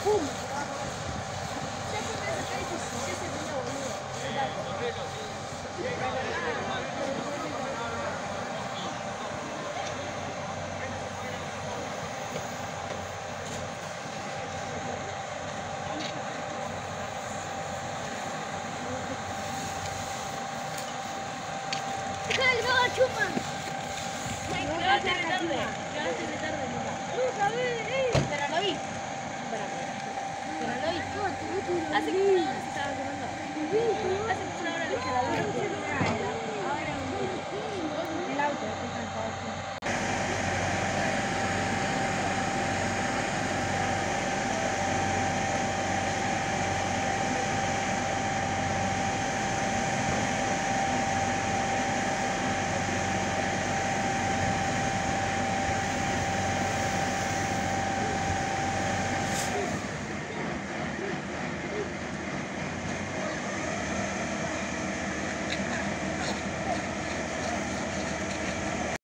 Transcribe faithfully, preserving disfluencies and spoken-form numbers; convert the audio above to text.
¡Pum! Ya se me hace difícil, ya se me boludo. ¡No, chupa! ¡No vas a hacer tarde! ¡No vas a hacer tarde, nunca! ¡Nunca, eh! Pero lo vi. Espérame. Pero lo vi. Hace como una hora se estaba quemando. Hace como una hora le dije a la luz. Ahora el auto, está cansado.